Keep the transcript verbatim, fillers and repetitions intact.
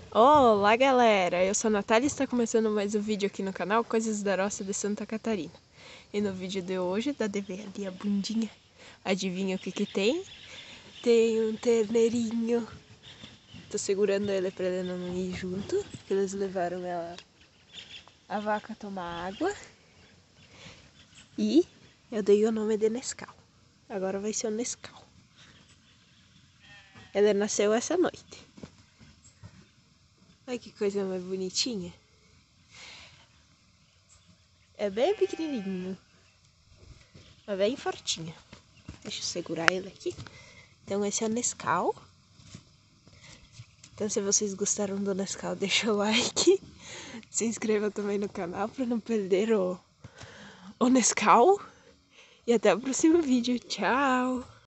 Olá galera, eu sou a Natália e está começando mais um vídeo aqui no canal Coisas da Roça de Santa Catarina. E no vídeo de hoje, dá de ver ali a bundinha, adivinha o que que tem? Tem um terneirinho. Tô segurando ele pra ele não ir junto, que eles levaram ela, a vaca tomar água. E eu dei o nome de Nescau, agora vai ser o Nescau. Ele nasceu essa noite. Olha que coisa mais bonitinha. É bem pequenininho, é bem fortinho. Deixa eu segurar ele aqui. Então esse é o Nescau. Então se vocês gostaram do Nescau, deixa o like. Se inscreva também no canal para não perder o, o Nescau. E até o próximo vídeo. Tchau!